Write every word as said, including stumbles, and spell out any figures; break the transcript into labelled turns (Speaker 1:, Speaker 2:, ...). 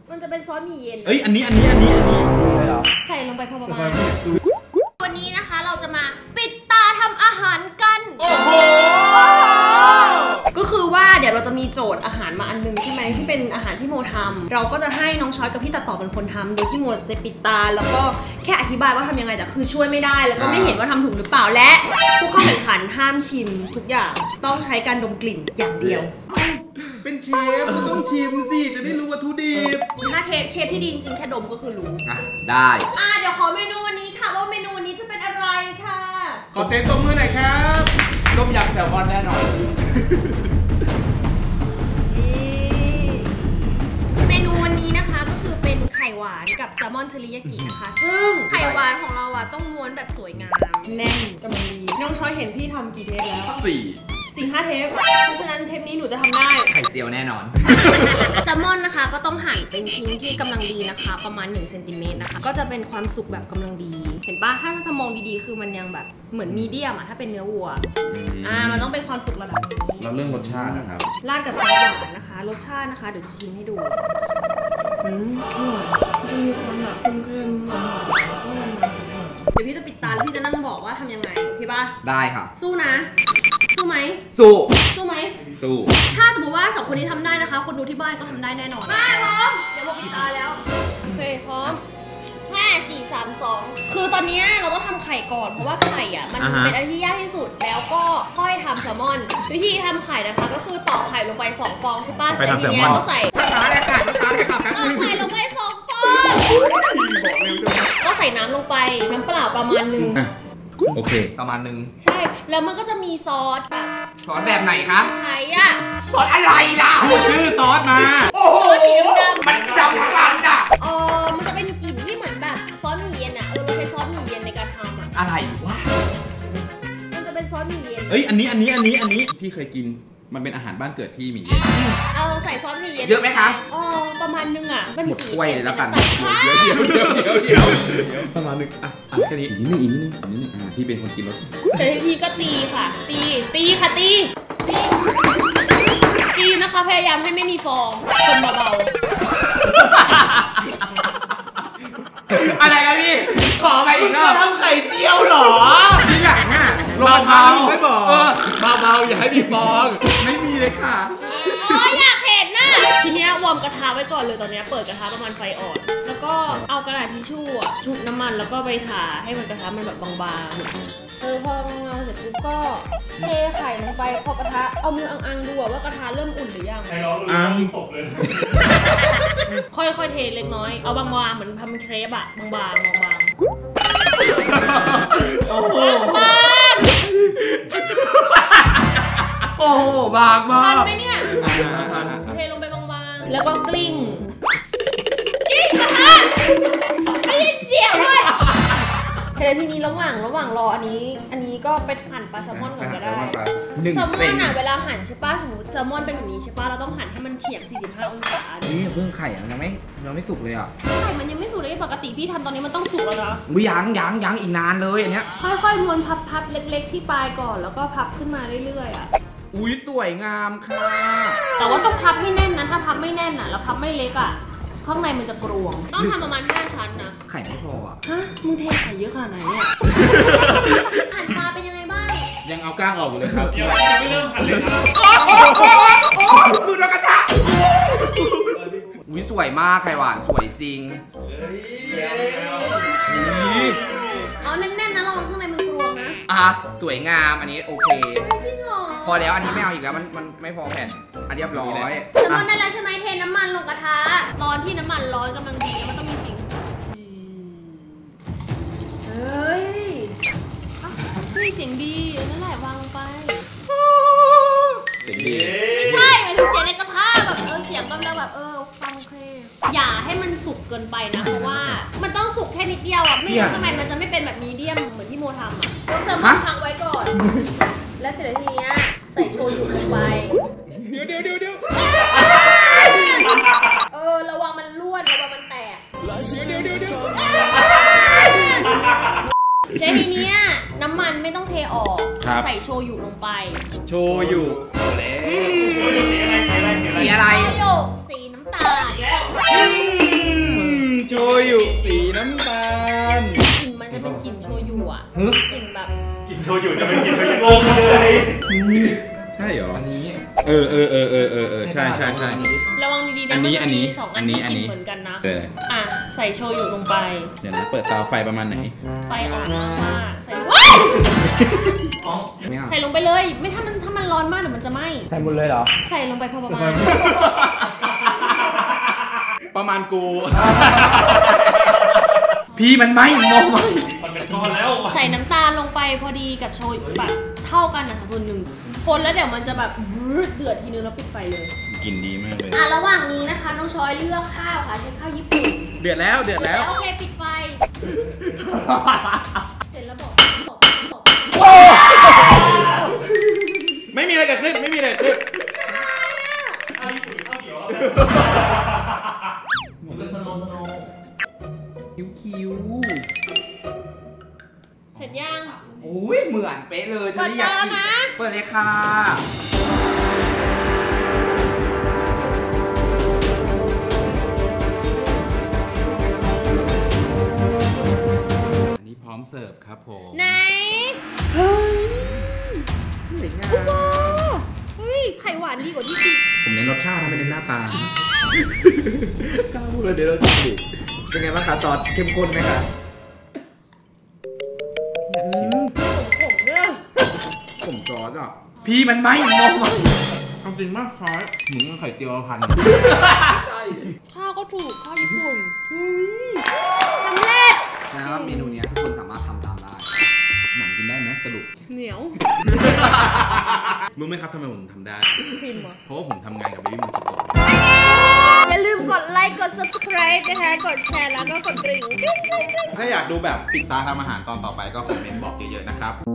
Speaker 1: มันจะเป็นซอสหมี่เย็น
Speaker 2: เอ้ยอันนี้อันนี้อันนี้อันนี้
Speaker 1: ใส่ลงไปพอประมาณวันนี้นะคะเราจะมาปิดตาทำอาหารกันโอ้โหก็คือว่าเดี๋ยวเราจะมีโจทย์อาหารมาอันนึงใช่ไหมที่เป็นอาหารที่โมทำเราก็จะให้น้องช้อยกับพี่ตัดต่อเป็นคนทำโดยที่โมจะปิดตาแล้วก็แค่อธิบายว่าทำยังไงแต่คือช่วยไม่ได้แล้วก็ไม่เห็นว่าทำถูกหรือเปล่าและผู้เข้าแข่งขันห้ามชิมทุกอย่างต้องใช้การดมกลิ่นอย่างเดียว
Speaker 2: เป็นเชฟก็ต้องชิมสิจะได้รู้วัตถุดิบ
Speaker 1: ถ้าเทปเชฟที่ดีจริงๆแค่ดมก็คือรู้
Speaker 2: อ่ะได้
Speaker 1: อ่ะเดี๋ยวขอเมนูวันนี้ค่ะว่าเมนูวันนี้จะเป็นอะไรค่ะ
Speaker 2: ขอเซฟตบมือหน่อยครับต้มยำแซลมอนแน่นอน
Speaker 1: เมนูวันนี้นะคะก็คือเป็นไข่หวานกับแซลมอนเทอริยากินะคะซึ่งไข่หวานของเราอ่ะต้องม้วนแบบสวยงามแน่นกำลังดีน้องช้อยเห็นพี่ทำกี่เทปแล้ว
Speaker 2: สี่
Speaker 1: สี่ห้าเทปเพราะฉะนั้นเทปนี้หนูจะทำได้
Speaker 2: ไข่เจียวแน่นอน
Speaker 1: แซลมอนนะคะก็ต้องหั่นเป็นชิ้นที่กำลังดีนะคะประมาณหนึ่งเซนติเมตรนะคะก็จะเป็นความสุกแบบกำลังดีเห็นปะถ้าถ้ามองดีๆคือมันยังแบบเหมือนมีเดียมอะถ้าเป็นเนื้อวัวอ่ามันต้องเป็นความสุกระดับนี้
Speaker 2: เราเรื่องรสชาตินะครับ
Speaker 1: ราดกับซอสหวานนะคะรสชาตินะคะเดี๋ยวจะชิมให้ดูอืมอร่อยจะมีความแบบเค็มๆหวานๆก็มันๆเดี๋ยวพี่จะปิดตาแล้วพี่จะนั่งบอกว่าทำยังไงโอเคปะ
Speaker 2: ได้ค่ะ
Speaker 1: สู้นะสู้ไหม
Speaker 2: สู้
Speaker 1: สู้ไหม
Speaker 2: สู้
Speaker 1: ถ้าสมมติว่าสองคนนี้ทำได้นะคะคนดูที่บ้านก็ทำได้แน่นอนได้พร้อมเดี๋ยวบอกปิดตาแล้วโอเคพร้อมห้าสี่สามสองคือตอนนี้เราต้องทำไข่ก่อนเพราะว่าไข่อ่ะมันเป็นอะไรที่ยากที่สุดแล้วก็ค่อยทำแซลมอนวิธีทำไข่นะคะก็คือตอกไข่ลงไปสองฟองใช่ป่ะใส่ทีนี้ก็ใส่
Speaker 2: ช้าๆเลยค่ะช้าๆเลยค่ะ
Speaker 1: ตอกไข่ลงไปสองฟองก็ใส่น้ำลงไปน้ำเปล่าประมาณนึง
Speaker 2: โอเคประมาณนึง
Speaker 1: ใช่แล้วมันก็จะมีซอสแบบ
Speaker 2: ซอสแบบไหนคะ
Speaker 1: ใช่อะ
Speaker 2: ซอสอะไรล่ะพูดชื่อซอสมาโอ้โหมันดำขนาดน่ะ
Speaker 1: เออมันจะเป็นกลิ่นที่เหมือนแบบซอสหมี่เย็นอะเออเราใช้ซอสหมี่เย็นในการทำอะ
Speaker 2: อะไรวะ
Speaker 1: มันจะเป็นซอสหมี่เย็น
Speaker 2: เอ้ยอันนี้อันนี้อันนี้อันนี้พี่เคยกินมันเป็นอาหารบ้านเกิดพี่หมี่เย็น
Speaker 1: เออใส่ซอสหมี่เย็น
Speaker 2: เยอะไหมคะ
Speaker 1: อ๋อประมาณนึงอะ
Speaker 2: หมดถ้วยเลยแล้วกันเดี๋ยวเดี๋ยวเดี๋ยวเดี๋ยวเดี๋ยวประมาณนึงอ่ะอันนี้อีกนิดนึงอีกนิดนึงอีกนิดนึงอ่าพี่เป็นคนกินรส
Speaker 1: แต่ทีก็ตีค่ะตีตีค่ะตีตีตีนะคะพยายามให้ไม่มีฟองคนเบา
Speaker 2: ๆอะไรกันพี่ขอไปอีกรอบทำไข่เจียวหรอที่ไหนอ่ะเบาๆไม่บอกเบาๆอย่าให้มีฟองไม่มีเลยค่ะ
Speaker 1: โอ้ยอยากเห็นนะทีเนี้ยวอร์มกระทะไว้ก่อนเลยตอนนี้เปิดกระทะประมาณไฟอ่อนแล้วก็เอากระดาษทิชชู่ชุบน้ำมันแล้วก็ไปทาให้มันกระทะมันแบบบางๆเออพอบางๆเสร็จปุ๊บก็เทไข่ลงไปพอกระทะเอามืออังๆดูว่ากระทะเริ่มอุ่นหรือยัง
Speaker 3: ใครร้องรู้ว่าตกเลย
Speaker 1: ค่อยๆเทเล็กน้อยเอาบางๆเหมือนทำเครปอะบางๆบางๆโอ้โหบาง
Speaker 2: โอ้โหบางมาก
Speaker 1: ทันไหมเนี่ยเทลงไปบางๆแล้วก็กลิ้งกลิ้งกระทะไม่ได้เจียวเลยแต่ทีนี้ระหว่างระหว่างรออันนี้อันนี้ก็ไปหั่นปลาแซลมอนก่อนก็ได้แซลมอนอะเวลาหั่นใช่ป่ะสมมติแซลมอนเป็นแบบนี้ใช่ป่ะเราต้องหั่นให้มันเฉียงสี่สิบห้าองศา
Speaker 2: นี่เพิ่งไข่ยังไม่ยังไม่สุกเลยอ่ะ
Speaker 1: ไข่มันยังไม่สุกเลยปกติพี่ทำตอนนี้มันต้องสุกแล้วนะ
Speaker 2: วิยังยังยังอีกนานเลยอันเนี้ย
Speaker 1: ค่อยๆม้วนพับๆเล็กๆที่ปลายก่อนแล้วก็พับขึ้นมาเรื่อยๆอ่ะ
Speaker 2: อุ้ยสวยงามค่ะ
Speaker 1: แต่ว่าต้องพับให้แน่นนะถ้าพับไม่แน่นอ่ะแล้วพับไม่เล็กอ่ะข้างในมันจะกรวงต้องทำประมาณห้าชั้นนะ
Speaker 2: ไข่ไม่พออ่ะ
Speaker 1: ฮะมึงเทไข่เยอะขนาดไหนเนี่ยหั่นปลาเป็นยังไงบ้าง
Speaker 2: ยังเอาก้างออกอยู่เลยครับ
Speaker 3: ยังไม่เริ่มหั่นเลยครับ
Speaker 2: โอ้โหโอ้โหมือโดนกระทะอุ้ยสวยมากไข่หวานสวยจริง
Speaker 1: เอาแน่นๆนะเราข้างในมันกรวงนะ
Speaker 2: อ่ะสวยงามอันนี้โอเค
Speaker 1: จริงเหรอ
Speaker 2: พอแล้วอันนี้ไม่เอาอีกแล้วมันมันไม่พอแผ่นอันเรียบร้อย
Speaker 1: แซลมอนได้แล้วใช่ไหมเทน้ำมันลงกระทะตอนที่น้ำมันร้อนกำลังดีแล้วมันต้องมีสิ่งเฮ้ยนี่เสียงดีนั่นแหละวางลงไป
Speaker 2: เสียงดี
Speaker 1: ไม่ใช่หมายถึงเสียงในกระทะแบบเออเสียงกำลังแบบเออฟังโอเคอย่าให้มันสุกเกินไปนะเพราะว่ามันต้องสุกแค่นิดเดียวอ่ะไม่งั้นข้างในมันจะไม่เป็นแบบมีเดียมเหมือนที่โมทำอ่ะยกแซลมอนพักไว้ก่อนแล้วเสร็จแล้วทีนี้ใส่โชยุลงไป
Speaker 2: เดี๋ยวเดี๋ยวเดี๋ยวเดี๋ยว
Speaker 1: เออระวังมันล้วนระวังมันแตก
Speaker 2: เดี๋ยวเดี๋ยวเดี๋ยว
Speaker 1: ใช้ทีนี้น้ำมันไม่ต้องเทออกใส่โชยุลงไป
Speaker 2: โชยุ
Speaker 3: สีอะไรสีอะไร
Speaker 2: สีอะไร
Speaker 1: โชยุสีน้ำตาล
Speaker 2: ยุสีน้ำตาล
Speaker 1: กลิ่นมันจะเป็นกลิ่นโชยุอ่ะกลิ่นแบบ
Speaker 3: กินโชยุจะเป็นกินโชยุโลกเลย
Speaker 2: ใช่เหรอ
Speaker 4: อันนี้
Speaker 2: เออเออเออเออเออเออใช่ใช่ใช่
Speaker 1: ระวังดีๆนะ
Speaker 2: อันนี้
Speaker 1: มัจะมีสอง
Speaker 2: อั
Speaker 1: อั
Speaker 2: น
Speaker 1: น
Speaker 2: นี้
Speaker 1: ที่
Speaker 2: อัน
Speaker 1: ก
Speaker 2: นี้
Speaker 1: ลิ่นเหมือนกันนะ
Speaker 2: เออ
Speaker 1: อ่ะใส่โชยุลงไป
Speaker 2: เดี๋ยวนะเปิดเตาไฟประมาณไหน
Speaker 1: ไฟอ่อนมากๆใส่ว้าย
Speaker 4: ไม่เอา
Speaker 1: ใส่ลงไปเลย ไม่ถ้ามันถ้ามันร้อนมากเดี๋ยวมันจะไหม้
Speaker 5: ใส่หมดเลยเหรอ
Speaker 1: ใส่ลงไปพอประมาณ
Speaker 2: ประมาณกู พี่มันไหมมองไหม
Speaker 3: มันเป็นก้อนแล้ว
Speaker 1: ใส่น้ำตาลลงไปพอดีกับโชยุแบบเท่ากันนะส่วนหนึ่งคนแล้วเดี๋ยวมันจะแบบเดือดทีนึงแล้วปิดไฟเลย
Speaker 2: กลิ่นดีมากเลย
Speaker 1: อ่ะระหว่างนี้นะคะน้องชอยเลือกข้าวค่ะใช้ข้าวญี่ปุ่น
Speaker 2: เดือดแล้วเดือดแล้ว
Speaker 1: โอเคปิดไฟ เสร็จแล้วบอกบอกบอก
Speaker 2: ไม่มีอะไรเกิดขึ้นไม่มีอะไรเกิดขึ้น
Speaker 3: ข้าวญี่ปุ่นข้าวเหนียวมันเป็นสโนว์สโนว์
Speaker 4: คิ้วคิ้ว
Speaker 1: เสร็จยัง
Speaker 4: โอ้ยเหมือนเป๊ะเลย
Speaker 1: เปิดเตาแล้วนะ
Speaker 4: เปิดเลยค่ะ
Speaker 2: อันนี้พร้อมเสิร์ฟครับผม
Speaker 1: ไหน
Speaker 4: สวยงา
Speaker 1: โอ้
Speaker 4: ม
Speaker 1: เฮ้ยไข่หวานดีกว่าที่คิด
Speaker 2: ผมเน้นรสชาตินะไม่เน้นหน้าตากล้าพูดเลยเดี๋ยวเราทำดิ
Speaker 4: เป็นไงบ้างคะซอสเข้มข้นไหมคะ
Speaker 1: ผมเนี่ย
Speaker 4: ผมซอสอ่ะ
Speaker 2: พี่มันไหมมองไหมเอาจริงมากซอสหมึงเอาไข่เจียวพัน
Speaker 4: ใช่
Speaker 1: ข้าวก็ถูกข้าวญี่ปุ่นอืมสำเร็จ
Speaker 4: แล้วาเมนูนี้ทุกคนสามารถทำตามได้
Speaker 2: หนังกินได้ไหมสรุป
Speaker 1: เหนียว
Speaker 2: รู้ไหมครับทำไมผมทำได้
Speaker 1: ชิมเหรอ
Speaker 2: เพราะว่าผมทำงานกับเบบี้มูสโกะ
Speaker 1: อย่าลืมกดไลค์ กด subscribe นะคะ กดแชร์แล้วก็กดกริ่ง
Speaker 2: ถ้าอยากดูแบบปิดตาทำอาหารตอนต่อไปก็คอมเมนต์บอกเยอะๆนะครับ